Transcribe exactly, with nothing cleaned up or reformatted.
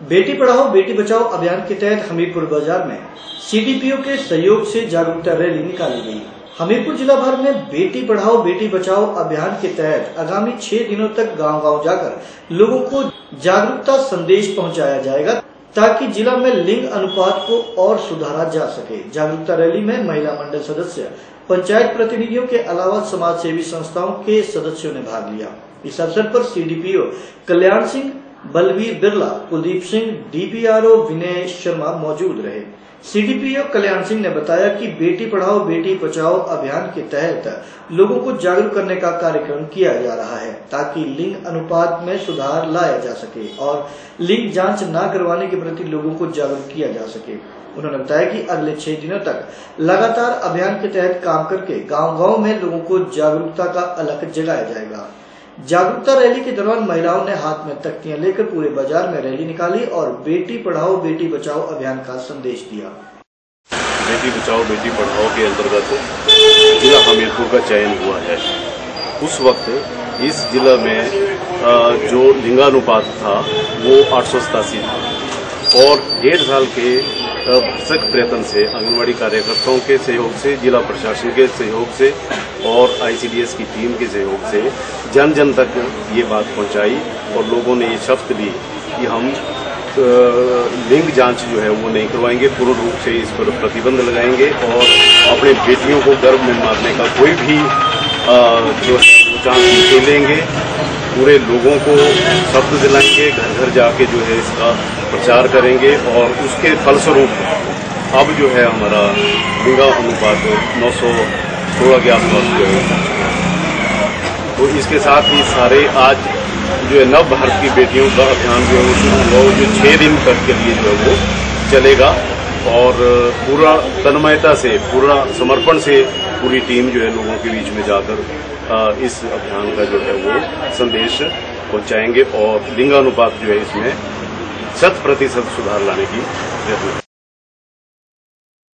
बेटी पढ़ाओ बेटी बचाओ अभियान के तहत हमीरपुर बाजार में सीडीपीओ के सहयोग से जागरूकता रैली निकाली गई। हमीरपुर जिला भर में बेटी पढ़ाओ बेटी बचाओ अभियान के तहत आगामी छह दिनों तक गांव-गांव जाकर लोगों को जागरूकता संदेश पहुंचाया जाएगा ताकि जिला में लिंग अनुपात को और सुधारा जा सके। जागरूकता रैली में महिला मंडल सदस्य, पंचायत प्रतिनिधियों के अलावा समाज सेवी संस्थाओं के सदस्यों ने भाग लिया। इस अवसर पर सीडीपीओ कल्याण सिंह, बलवीर बिरला, कुलदीप सिंह, डीपीआरओ विनय शर्मा मौजूद रहे। सीडीपीओ कल्याण सिंह ने बताया कि बेटी पढ़ाओ बेटी बचाओ अभियान के तहत लोगों को जागरूक करने का कार्यक्रम किया जा रहा है ताकि लिंग अनुपात में सुधार लाया जा सके और लिंग जांच न करवाने के प्रति लोगों को जागरूक किया जा सके। उन्होंने बताया कि अगले छह दिनों तक लगातार अभियान के तहत काम करके गांव-गांव में लोगों को जागरूकता का अलख जगाया जाएगा। जागरूकता रैली के दौरान महिलाओं ने हाथ में तख्तियां लेकर पूरे बाजार में रैली निकाली और बेटी पढ़ाओ बेटी बचाओ अभियान का संदेश दिया। बेटी बचाओ बेटी पढ़ाओ के अंतर्गत जिला हमीरपुर का चयन हुआ है। उस वक्त इस जिला में जो लिंगानुपात था वो आठ सौ सतासी था और डेढ़ साल के भरसक प्रयत्न से आंगनबाड़ी कार्यकर्ताओं के सहयोग से, जिला प्रशासन के सहयोग से और आईसीडीएस की टीम के सहयोग से जन जन तक ये बात पहुंचाई और लोगों ने ये शपथ ली कि हम लिंग जांच जो है वो नहीं करवाएंगे, पूर्ण रूप से इस पर प्रतिबंध लगाएंगे और अपने बेटियों को गर्भ में मारने का कोई भी जो चांस नहीं लेंगे। पूरे लोगों को शब्द दिलाएंगे, घर घर जाके जो है इसका प्रचार करेंगे और उसके फलस्वरूप अब जो है हमारा लिंगा अनुपात नौ सौ सोलह के आसपास जो है। तो इसके साथ ही सारे आज जो है नव भारत की बेटियों का अभियान जो है वो शुरू हुआ, जो छह दिन तक के लिए जो है वो चलेगा और पूरा तन्मयता से, पूरा समर्पण से पूरी टीम जो है लोगों के बीच में जाकर इस अभियान का जो है वो संदेश पहुंचाएंगे और लिंगानुपात जो है इसमें शत प्रतिशत सुधार लाने की प्रयत्न